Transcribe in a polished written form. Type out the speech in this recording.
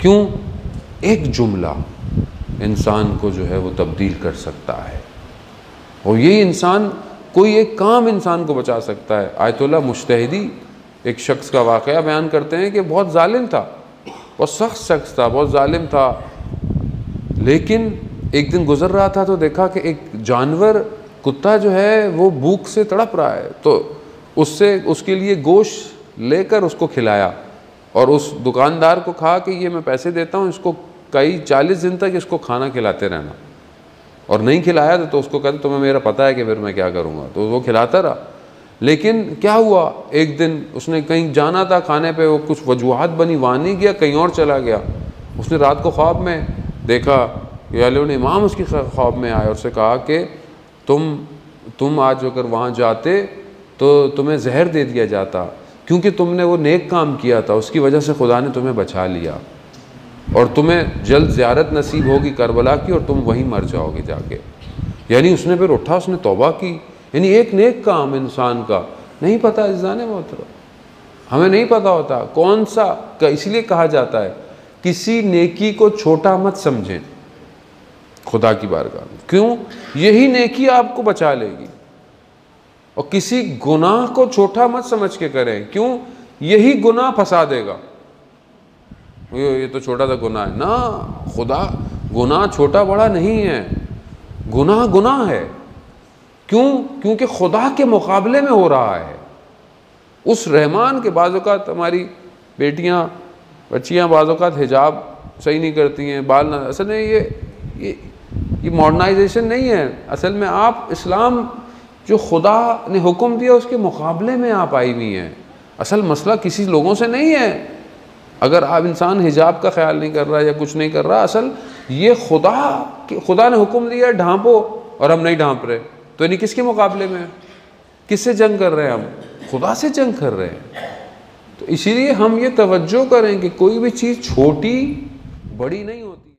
क्यों? एक जुमला इंसान को जो है वो तब्दील कर सकता है, और यही इंसान, कोई एक काम इंसान को बचा सकता है। आयतुल्लाह मुज्तहिदी एक शख्स का वाक़या बयान करते हैं कि बहुत जालिम था, बहुत सख्त शख्स था, बहुत जालिम था, लेकिन एक दिन गुजर रहा था तो देखा कि एक जानवर, कुत्ता जो है वो भूख से तड़प रहा है, तो उसके लिए गोश्त लेकर उसको खिलाया, और उस दुकानदार को कहा कि ये मैं पैसे देता हूँ, इसको कई 40 दिन तक इसको खाना खिलाते रहना। और नहीं खिलाया तो उसको कहते तुम्हें मेरा पता है कि फिर मैं क्या करूँगा, तो वो खिलाता रहा। लेकिन क्या हुआ, एक दिन उसने कहीं जाना था खाने पे, वो कुछ वजूहात बनी, वहाँ नहीं गया, कहीं और चला गया। उसने रात को ख्वाब में देखा कि अल्लाह इमाम उसकी ख्वाब में आया और उससे कहा कि तुम आज अगर वहाँ जाते तो तुम्हें जहर दे दिया जाता, क्योंकि तुमने वो नेक काम किया था, उसकी वजह से खुदा ने तुम्हें बचा लिया, और तुम्हें जल्द ज़ियारत नसीब होगी करबला की, और तुम वहीं मर जाओगे जाके। यानी उसने फिर उठा, उसने तौबा की। यानी एक नेक काम इंसान का नहीं पता, इज़ाने मोहतरम, हमें नहीं पता होता कौन सा, इसलिए कहा जाता है किसी नेकी को छोटा मत समझें खुदा की बारगाह में। क्यों? यही नेकी आपको बचा लेगी। और किसी गुनाह को छोटा मत समझ के करें, क्यों? यही गुनाह फंसा देगा। ये तो छोटा सा गुनाह है ना, खुदा गुनाह छोटा बड़ा नहीं है, गुनाह गुनाह है। क्यों? क्योंकि खुदा के मुकाबले में हो रहा है। उस रहमान के बाज़ौक़ात हमारी बेटियां बच्चियां बाज़ौक़ात हिजाब सही नहीं करती हैं, बाल ना, असल में ये मॉडर्नाइजेशन नहीं है। असल में आप इस्लाम जो खुदा ने हुक्म दिया उसके मुकाबले में आप आई हुई हैं। असल मसला किसी लोगों से नहीं है। अगर आप इंसान हिजाब का ख्याल नहीं कर रहा या कुछ नहीं कर रहा, असल ये खुदा ने हुक्म दिया ढांपो, और हम नहीं ढांप रहे, तो यानी किसके मुकाबले में? किससे जंग कर रहे हैं हम? खुदा से जंग कर रहे हैं। तो इसीलिए हम ये तवज्जो करें कि कोई भी चीज़ छोटी बड़ी नहीं होती।